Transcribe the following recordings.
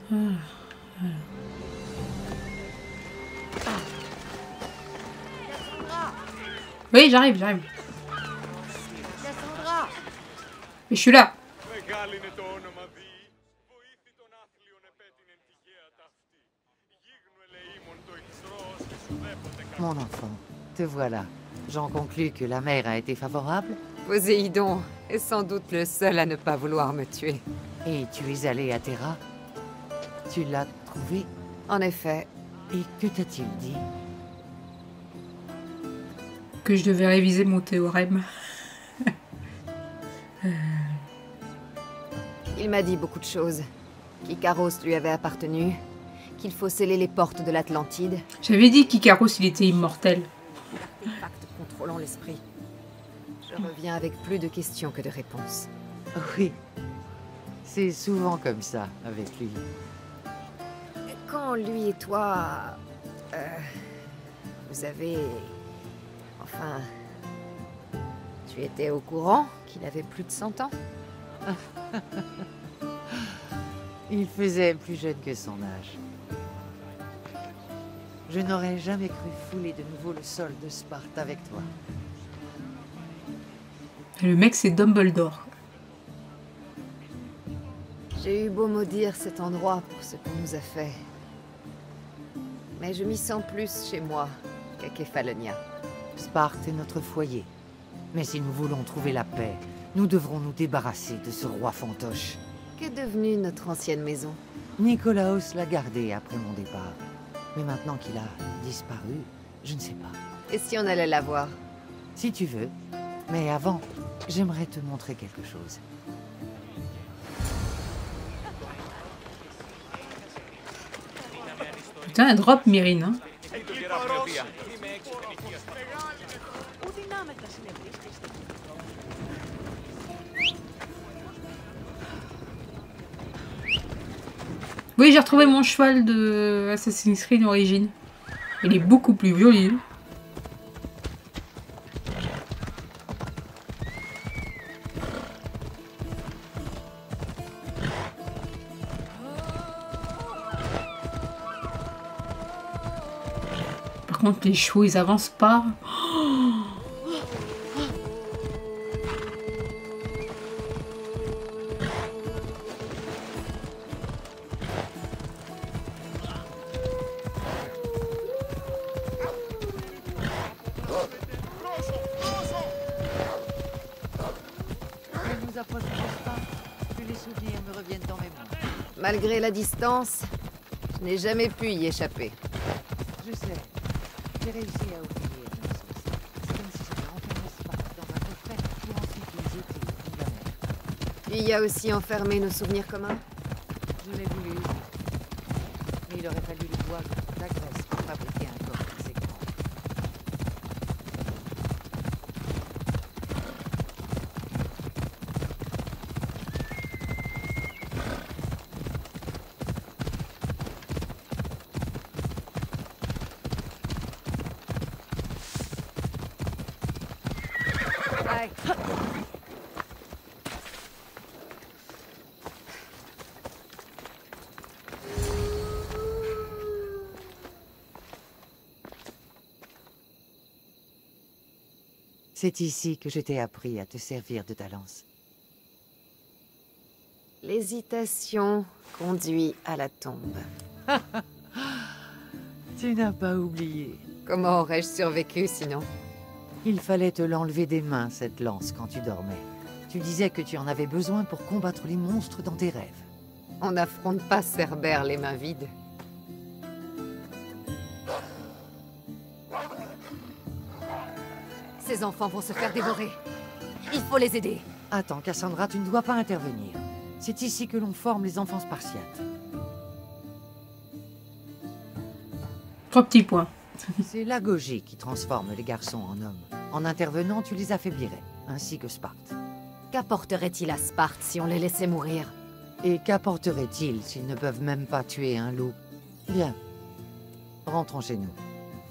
Oui, j'arrive, j'arrive. Mais je suis là. Mon enfant, te voilà. J'en conclus que la mer a été favorable. Poséidon est sans doute le seul à ne pas vouloir me tuer. Et tu es allé à Terra. Tu l'as trouvé. En effet, Et que t'a-t-il dit? Que je devais réviser mon théorème. il m'a dit beaucoup de choses. Qu'Ikaros lui avait appartenu, qu'il faut sceller les portes de l'Atlantide. J'avais dit qu'Ikaros, il était immortel. Des pactes contrôlant l'esprit. Je reviens avec plus de questions que de réponses. Oui. C'est souvent comme ça avec lui. Quand lui et toi... vous avez... Enfin... Tu étais au courant qu'il avait plus de 100 ans? Il faisait plus jeune que son âge. Je n'aurais jamais cru fouler de nouveau le sol de Sparte avec toi. Le mec, c'est Dumbledore. J'ai eu beau maudire cet endroit pour ce qu'on nous a fait. Mais je m'y sens plus chez moi qu'à Kefalonia. Sparte est notre foyer. Mais si nous voulons trouver la paix, nous devrons nous débarrasser de ce roi fantoche. Qu'est devenue notre ancienne maison? Nicolaos l'a gardée après mon départ. Mais maintenant qu'il a disparu, je ne sais pas. Et si on allait la voir? Si tu veux. Mais avant, j'aimerais te montrer quelque chose. Putain, un drop Myrine, hein. Oui, j'ai retrouvé mon cheval de Assassin's Creed d'origine. Il est beaucoup plus joli. Par contre, les chevaux, ils avancent pas. Malgré la distance, je n'ai jamais pu y échapper. Je sais. J'ai réussi à oublier la chose. C'est comme si j'avais enfermé Sparte dans un coffret pour ensuite les jeter au fond de la mer. Tu y as aussi enfermé nos souvenirs communs? Je l'ai voulu. Mais il aurait fallu le bois de la Grèce pour fabriquer un corps conséquent. C'est ici que je t'ai appris à te servir de ta lance. L'hésitation conduit à la tombe. Tu n'as pas oublié. Comment aurais-je survécu sinon? Il fallait te l'enlever des mains, cette lance, quand tu dormais. Tu disais que tu en avais besoin pour combattre les monstres dans tes rêves. On n'affronte pas Cerbère les mains vides. Ces enfants vont se faire dévorer. Il faut les aider. Attends, Cassandra, tu ne dois pas intervenir. C'est ici que l'on forme les enfants spartiates. 3 petits points. C'est l'agogie qui transforme les garçons en hommes. En intervenant, tu les affaiblirais, ainsi que Sparte. Qu'apporterait-il à Sparte si on les laissait mourir? Et qu'apporterait-il s'ils ne peuvent même pas tuer un loup? Bien. Rentrons chez nous.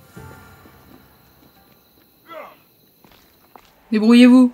Débrouillez-vous.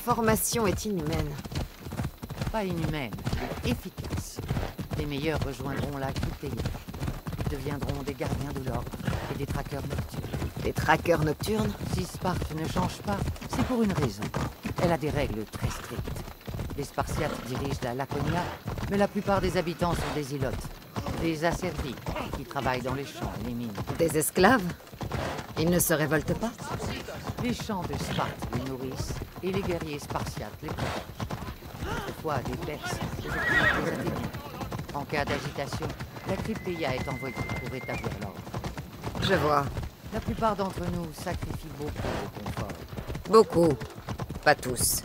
formation est inhumaine. Pas inhumaine, mais efficace. Les meilleurs rejoindront la Crypteia. Ils deviendront des gardiens de l'ordre et des traqueurs nocturnes. Des traqueurs nocturnes? Si Sparte ne change pas, c'est pour une raison. Elle a des règles très strictes. Les Spartiates dirigent la Laconia, mais la plupart des habitants sont des ilotes. Des asservis qui travaillent dans les champs et les mines. Des esclaves? Ils ne se révoltent pas? Les champs de Sparte les nourrissent et les guerriers spartiates les protègent. Toutefois, des Perses, des occupants des Athéniens. En cas d'agitation, la Crypteia est envoyée pour rétablir l'ordre. Je vois. La plupart d'entre nous sacrifient beaucoup au confort. Beaucoup. Pas tous.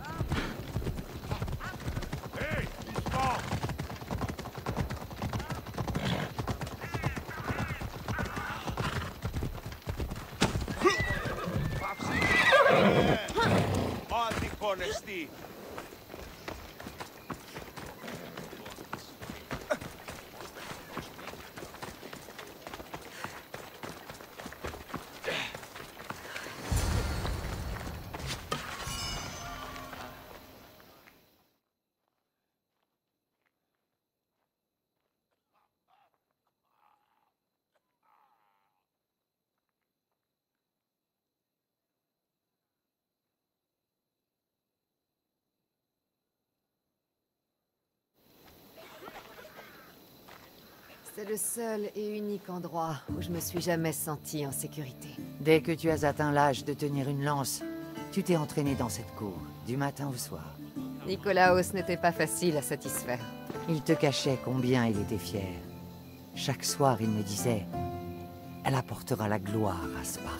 C'est le seul et unique endroit où je me suis jamais sentie en sécurité. Dès que tu as atteint l'âge de tenir une lance, tu t'es entraîné dans cette cour, du matin au soir. Nicolaos n'était pas facile à satisfaire. Il te cachait combien il était fier. Chaque soir, il me disait « Elle apportera la gloire à Sparte. »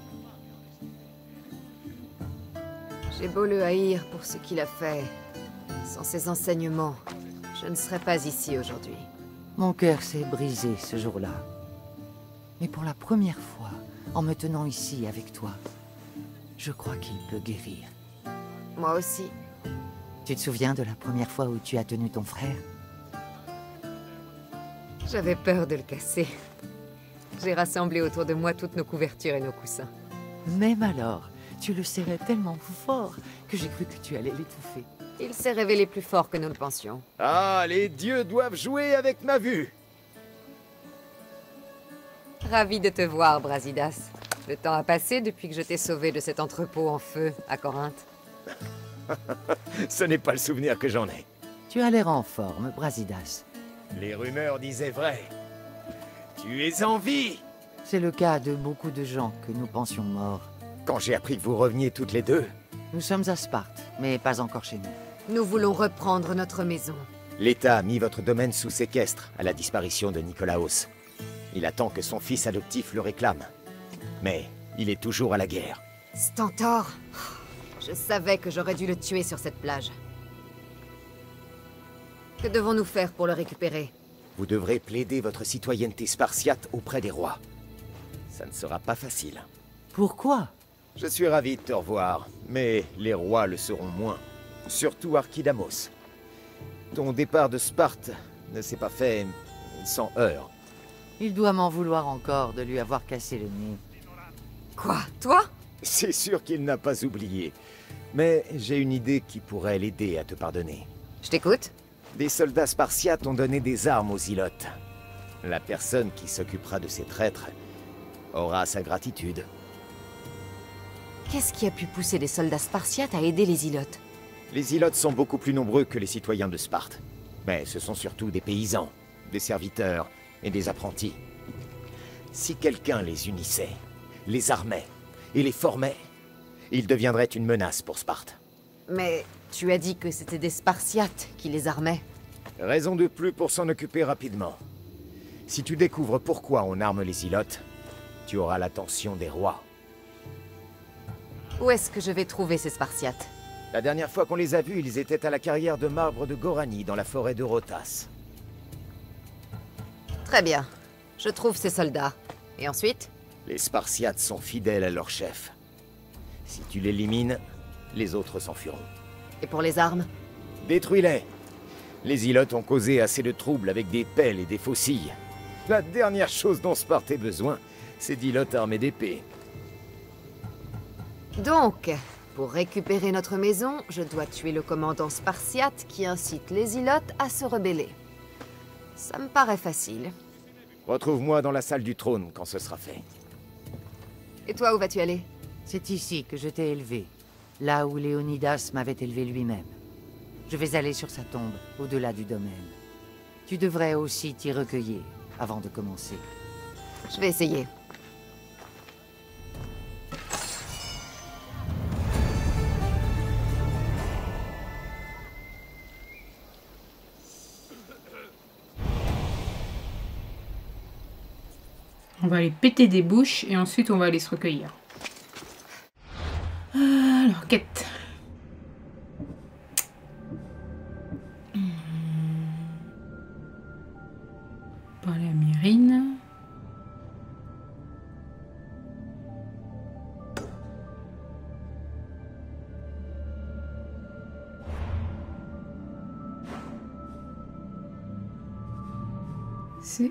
J'ai beau le haïr pour ce qu'il a fait. Sans ses enseignements, je ne serais pas ici aujourd'hui. Mon cœur s'est brisé ce jour-là. Mais pour la première fois, en me tenant ici avec toi, je crois qu'il peut guérir. Moi aussi. Tu te souviens de la première fois où tu as tenu ton frère? J'avais peur de le casser. J'ai rassemblé autour de moi toutes nos couvertures et nos coussins. Même alors, tu le serrais tellement fort que j'ai cru que tu allais l'étouffer. Il s'est révélé plus fort que nous le pensions. Ah, les dieux doivent jouer avec ma vue. Ravi de te voir, Brasidas. Le temps a passé depuis que je t'ai sauvé de cet entrepôt en feu à Corinthe. Ce n'est pas le souvenir que j'en ai. Tu as l'air en forme, Brasidas. Les rumeurs disaient vrai. Tu es en vie. C'est le cas de beaucoup de gens que nous pensions morts. Quand j'ai appris que vous reveniez toutes les deux, Nous sommes à Sparte, mais pas encore chez nous. Nous voulons reprendre notre maison. l'État a mis votre domaine sous séquestre à la disparition de Nicolaos. Il attend que son fils adoptif le réclame. Mais il est toujours à la guerre. Stentor, je savais que j'aurais dû le tuer sur cette plage. Que devons-nous faire pour le récupérer? Vous devrez plaider votre citoyenneté spartiate auprès des rois. Ça ne sera pas facile. Pourquoi? Je suis ravi de te revoir, mais les rois le seront moins. Surtout Archidamos. Ton départ de Sparte ne s'est pas fait sans heurts. Il doit m'en vouloir encore de lui avoir cassé le nez. Quoi? Toi? C'est sûr qu'il n'a pas oublié. Mais j'ai une idée qui pourrait l'aider à te pardonner. Je t'écoute. Des soldats spartiates ont donné des armes aux Ilotes. La personne qui s'occupera de ces traîtres aura sa gratitude. Qu'est-ce qui a pu pousser les soldats spartiates à aider les Ilotes? Les Ilotes sont beaucoup plus nombreux que les citoyens de Sparte. Mais ce sont surtout des paysans, des serviteurs et des apprentis. Si quelqu'un les unissait, les armait et les formait, ils deviendraient une menace pour Sparte. Mais tu as dit que c'était des Spartiates qui les armaient. Raison de plus pour s'en occuper rapidement. Si tu découvres pourquoi on arme les Ilotes, tu auras l'attention des rois. Où est-ce que je vais trouver ces Spartiates? La dernière fois qu'on les a vus, ils étaient à la carrière de marbre de Gorani, dans la forêt de Rotas. Très bien. Je trouve ces soldats. Et ensuite? Les Spartiates sont fidèles à leur chef. Si tu l'élimines, les autres s'enfuiront. Et pour les armes? Détruis-les. Les Ilotes ont causé assez de troubles avec des pelles et des faucilles. La dernière chose dont Sparte ait besoin, c'est d'Ilotes armés d'épées. Donc, Pour récupérer notre maison, je dois tuer le commandant spartiate qui incite les Ilotes à se rebeller. Ça me paraît facile. Retrouve-moi dans la salle du trône quand ce sera fait. Et toi, où vas-tu aller? C'est ici que je t'ai élevé, là où Léonidas m'avait élevé lui-même. Je vais aller sur sa tombe, au-delà du domaine. Tu devrais aussi t'y recueillir avant de commencer. Je vais essayer. On va aller péter des bouches et ensuite on va aller se recueillir. Alors, quête. Parler à Myrrine. C'est...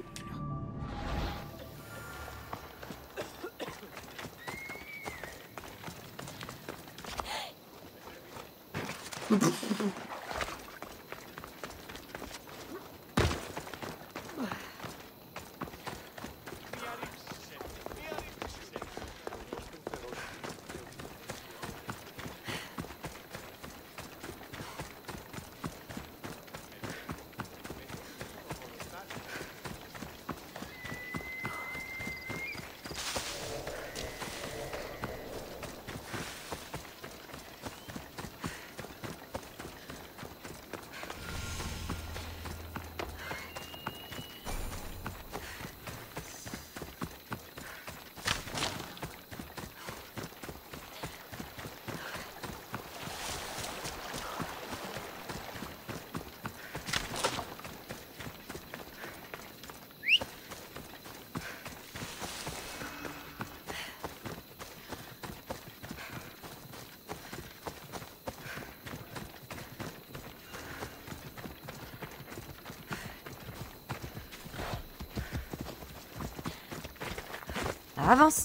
Avance.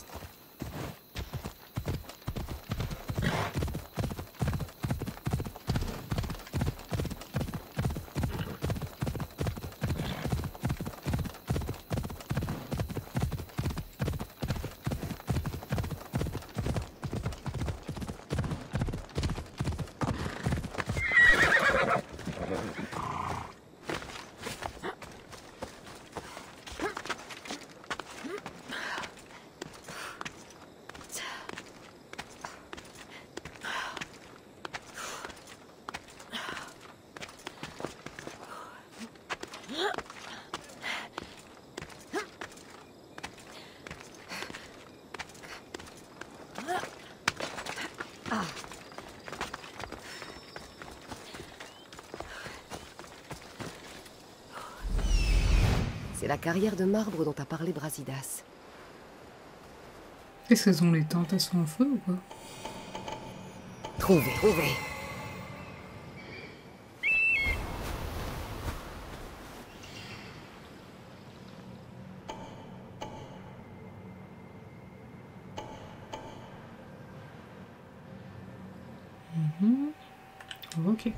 C'est la carrière de marbre dont a parlé Brasidas. Est-ce qu'elles ont les tentations en feu ou quoi? Trouvé. Ok.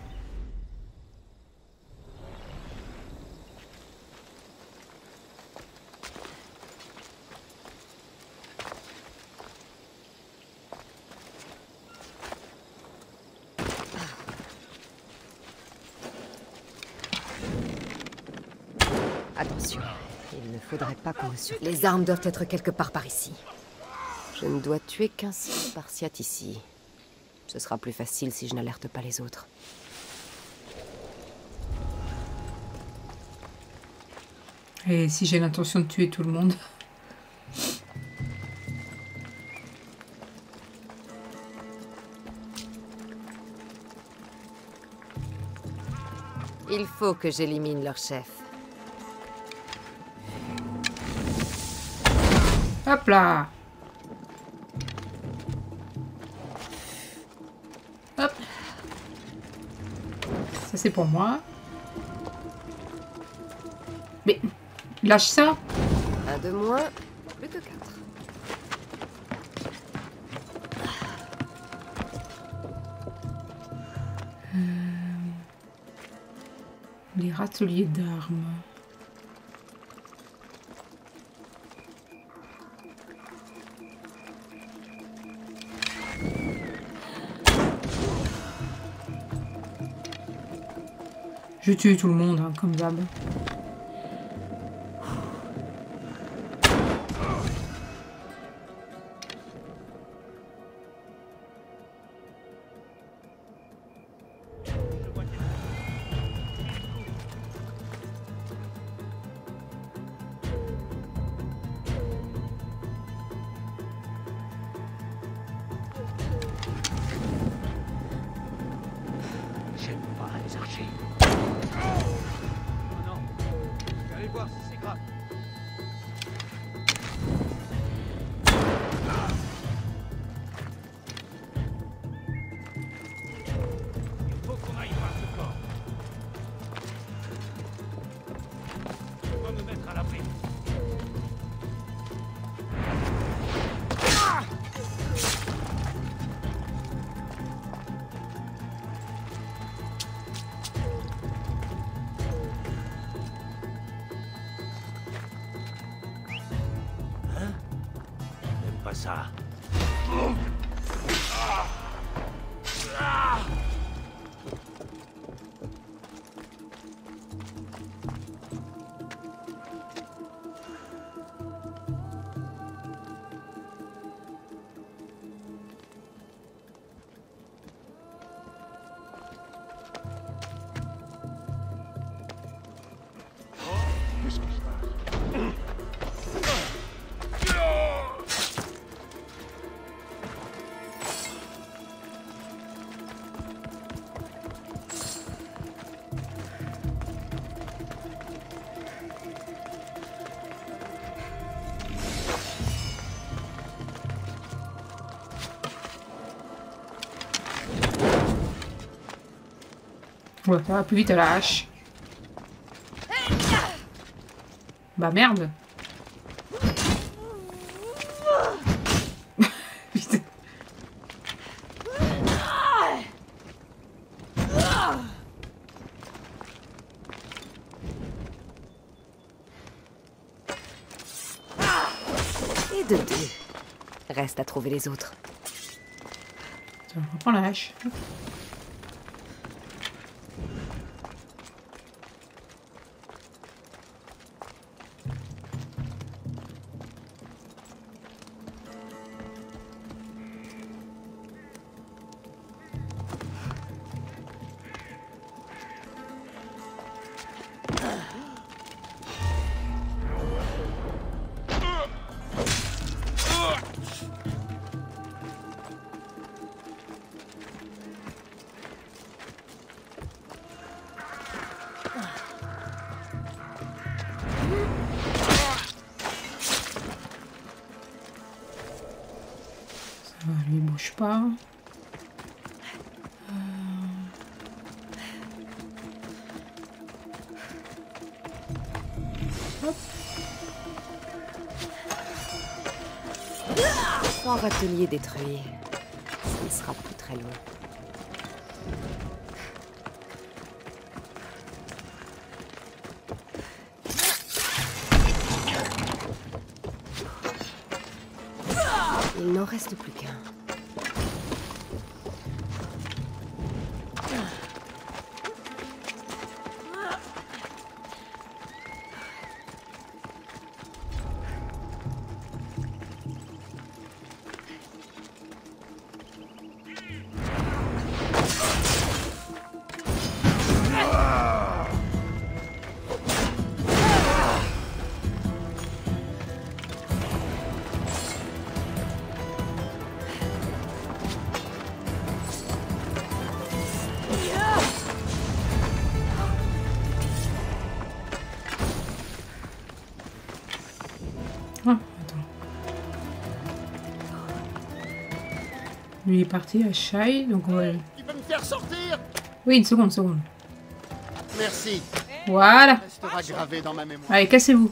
Attention, il ne faudrait pas qu'on me surprenne. Les armes doivent être quelque part par ici. Je ne dois tuer qu'un seul spartiate ici. Ce sera plus facile si je n'alerte pas les autres. Et si j'ai l'intention de tuer tout le monde? Il faut que j'élimine leur chef. Hop là! Hop! Ça c'est pour moi. Mais lâche ça! Un de moins, plus que 4. Les râteliers d'armes. Je tue tout le monde, hein, comme d'hab. J'aime pas les archers. Non, je vais aller voir si c'est grave. Il faut qu'on aille voir ce corps. On va me mettre à l'abri. Pas ça. Qu'est-ce qui se passe? Ouais, ça va plus vite à la hache. Bah merde. Putain. Et de deux. Reste à trouver les autres. Tiens, on reprend la hache. Lui bouge pas. Hop. 3 râteliers détruits. Ça ne sera plus très loin. Il n'en reste plus qu'un. Ah, attends. Lui est parti à Shai, donc on va... Tu peux me faire sortir? Oui, une seconde, seconde. Merci. Voilà. Restera gravé dans ma mémoire. Allez, cassez-vous.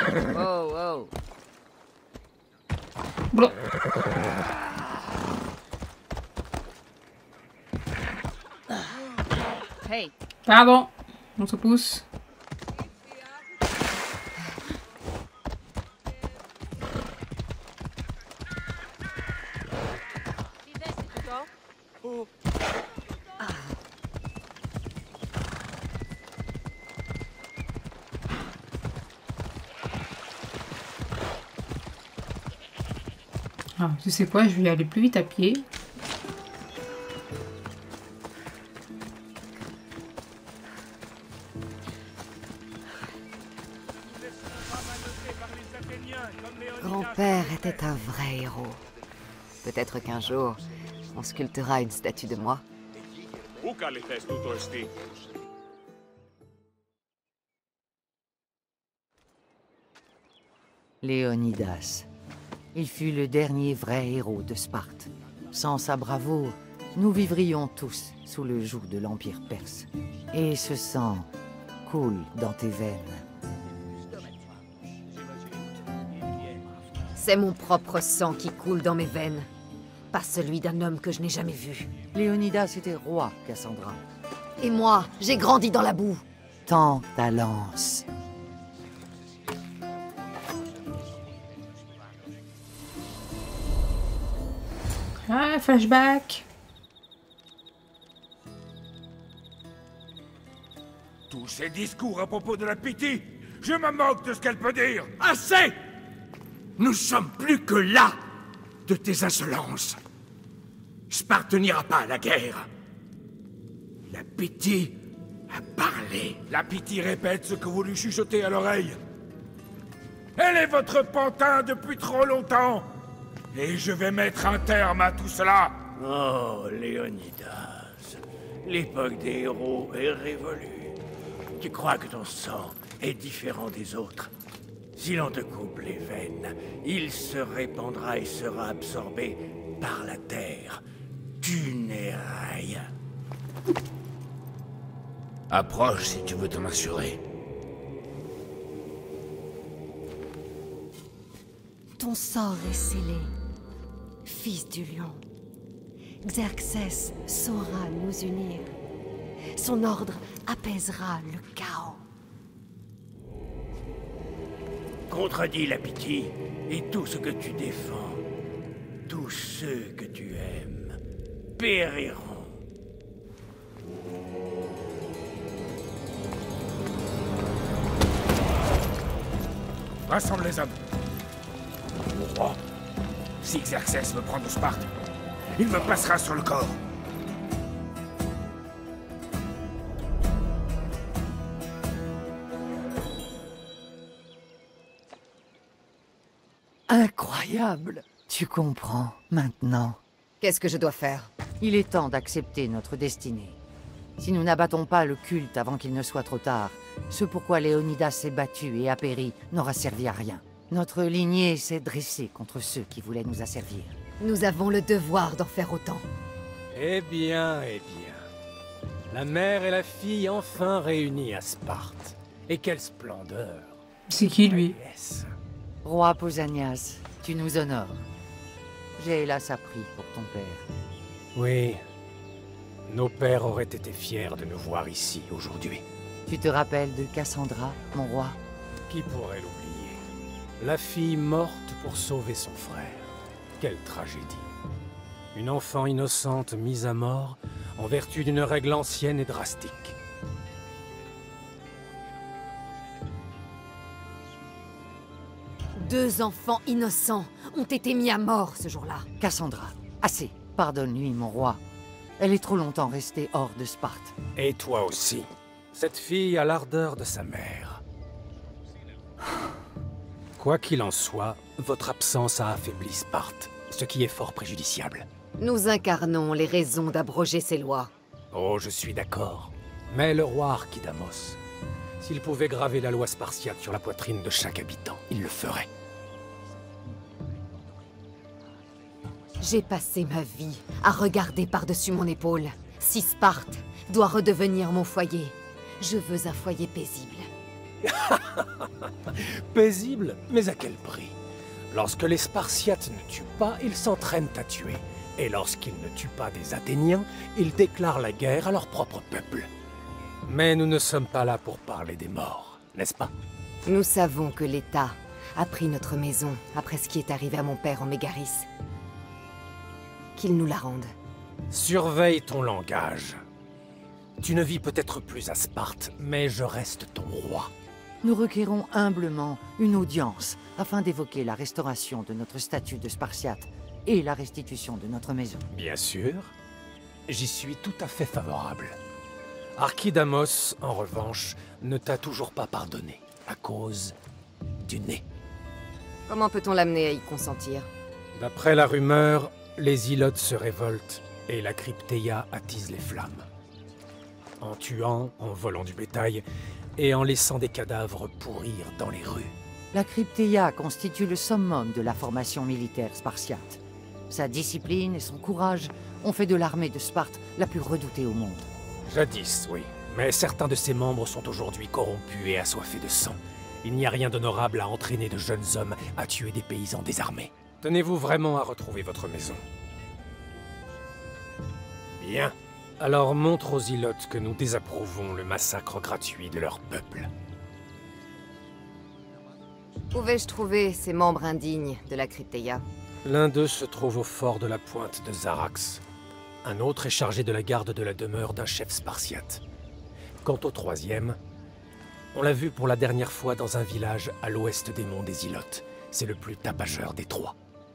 Oh, oh. Bon. Hey. Pardon. On se pousse. Ah, tu sais quoi, je vais aller plus vite à pied. Grand-père était un vrai héros. Peut-être qu'un jour, on sculptera une statue de moi. Léonidas. Il fut le dernier vrai héros de Sparte. Sans sa bravoure, nous vivrions tous sous le joug de l'Empire perse. Et ce sang coule dans tes veines. C'est mon propre sang qui coule dans mes veines. Pas celui d'un homme que je n'ai jamais vu. Léonidas était roi, Cassandra. Et moi, j'ai grandi dans la boue. Tends ta lance. Ah, flashback. Tous ces discours à propos de la Pythie, je me moque de ce qu'elle peut dire. Assez! Nous sommes plus que là de tes insolences. Sparte n'ira pas à la guerre. La Pythie a parlé. La Pythie répète ce que vous lui chuchotez à l'oreille. Elle est votre pantin depuis trop longtemps. Et je vais mettre un terme à tout cela. Oh, Léonidas, l'époque des héros est révolue. Tu crois que ton sang est différent des autres? Si l'on te coupe les veines, il se répandra et sera absorbé par la terre. Tu n'es rien. Approche si tu veux t'en assurer. Ton sort est scellé, fils du lion. Xerxès saura nous unir. Son ordre apaisera le chaos. Contredis la Pythie et tout ce que tu défends. Tous ceux que tu aimes périront. Rassemble les hommes. Mon roi, si Xerxès me prend de Sparte, il me passera sur le corps. Incroyable! Tu comprends, maintenant. Qu'est-ce que je dois faire? Il est temps d'accepter notre destinée. Si nous n'abattons pas le culte avant qu'il ne soit trop tard, ce pourquoi Léonidas s'est battu et a péri n'aura servi à rien. Notre lignée s'est dressée contre ceux qui voulaient nous asservir. Nous avons le devoir d'en faire autant. Eh bien, eh bien. La mère et la fille enfin réunies à Sparte. Et quelle splendeur! C'est qui lui? Yes. Roi Pausanias, tu nous honores. J'ai hélas appris pour ton père. Oui. Nos pères auraient été fiers de nous voir ici aujourd'hui. Tu te rappelles de Cassandra, mon roi? Qui pourrait l'oublier? La fille morte pour sauver son frère. Quelle tragédie. Une enfant innocente mise à mort en vertu d'une règle ancienne et drastique. Deux enfants innocents ont été mis à mort ce jour-là. Cassandra, assez. Pardonne-lui, mon roi. Elle est trop longtemps restée hors de Sparte. Et toi aussi. Cette fille a l'ardeur de sa mère. Quoi qu'il en soit, votre absence a affaibli Sparte, ce qui est fort préjudiciable. Nous incarnons les raisons d'abroger ces lois. Oh, je suis d'accord. Mais le roi Archidamos, s'il pouvait graver la loi spartiate sur la poitrine de chaque habitant, il le ferait. J'ai passé ma vie à regarder par-dessus mon épaule. Si Sparte doit redevenir mon foyer, je veux un foyer paisible. Paisible, mais à quel prix? Lorsque les Spartiates ne tuent pas, ils s'entraînent à tuer. Et lorsqu'ils ne tuent pas des Athéniens, ils déclarent la guerre à leur propre peuple. Mais nous ne sommes pas là pour parler des morts, n'est-ce pas? Nous savons que l'État a pris notre maison après ce qui est arrivé à mon père en Mégaris. Qu'il nous la rende. Surveille ton langage. Tu ne vis peut-être plus à Sparte, mais je reste ton roi. Nous requérons humblement une audience afin d'évoquer la restauration de notre statut de Spartiate et la restitution de notre maison. Bien sûr, j'y suis tout à fait favorable. Archidamos, en revanche, ne t'a toujours pas pardonné, à cause du nez. Comment peut-on l'amener à y consentir? D'après la rumeur, les Ilotes se révoltent et la Crypteia attise les flammes. En tuant, en volant du bétail et en laissant des cadavres pourrir dans les rues. La Crypteia constitue le summum de la formation militaire spartiate. Sa discipline et son courage ont fait de l'armée de Sparte la plus redoutée au monde. Jadis, oui. Mais certains de ses membres sont aujourd'hui corrompus et assoiffés de sang. Il n'y a rien d'honorable à entraîner de jeunes hommes à tuer des paysans désarmés. Tenez-vous vraiment à retrouver votre maison? Bien. Alors montre aux Ilotes que nous désapprouvons le massacre gratuit de leur peuple. Où vais-je trouver ces membres indignes de la Crypteia? L'un d'eux se trouve au fort de la pointe de Zarax. Un autre est chargé de la garde de la demeure d'un chef spartiate. Quant au troisième, on l'a vu pour la dernière fois dans un village à l'ouest des monts des Ilotes. C'est le plus tapageur des trois.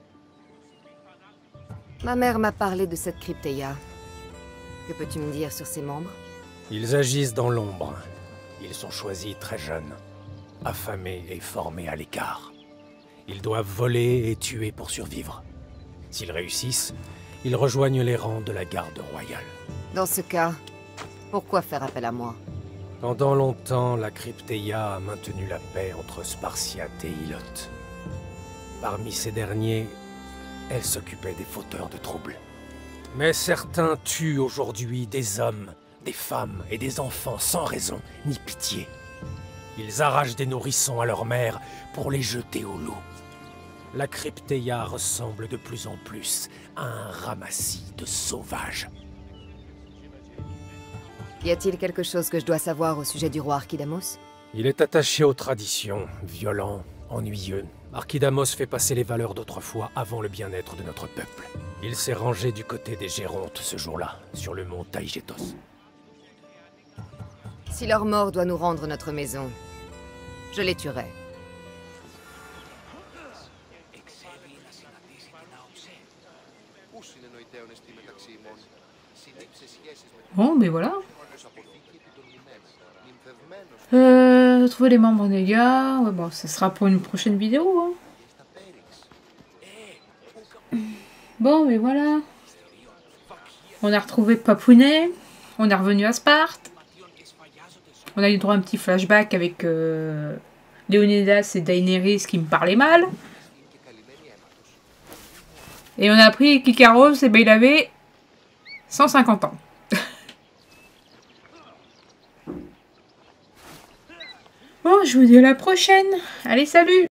Ma mère m'a parlé de cette Crypteia. Que peux-tu me dire sur ses membres? Ils agissent dans l'ombre. Ils sont choisis très jeunes, affamés et formés à l'écart. Ils doivent voler et tuer pour survivre. S'ils réussissent, ils rejoignent les rangs de la garde royale. Dans ce cas, pourquoi faire appel à moi? Pendant longtemps, la Crypteia a maintenu la paix entre Spartiates et Ilotes. Parmi ces derniers, elle s'occupait des fauteurs de troubles. Mais certains tuent aujourd'hui des hommes, des femmes et des enfants sans raison ni pitié. Ils arrachent des nourrissons à leur mère pour les jeter aux loups. La Crypteia ressemble de plus en plus à un ramassis de sauvages. Y a-t-il quelque chose que je dois savoir au sujet du roi Archidamos? Il est attaché aux traditions, violent, ennuyeux. Archidamos fait passer les valeurs d'autrefois avant le bien-être de notre peuple. Il s'est rangé du côté des Gérontes ce jour-là, sur le mont Taïgétos. Si leur mort doit nous rendre notre maison, je les tuerai. Bon, mais voilà. Trouver les membres des gars. Ouais, bon, ça sera pour une prochaine vidéo. Hein. Bon, mais voilà. On a retrouvé Papounet. On est revenu à Sparte. On a eu droit à un petit flashback avec Léonidas et Daenerys qui me parlaient mal. Et on a appris qu'Ikaros, eh ben, il avait 150 ans. Bon, je vous dis à la prochaine. Allez, salut!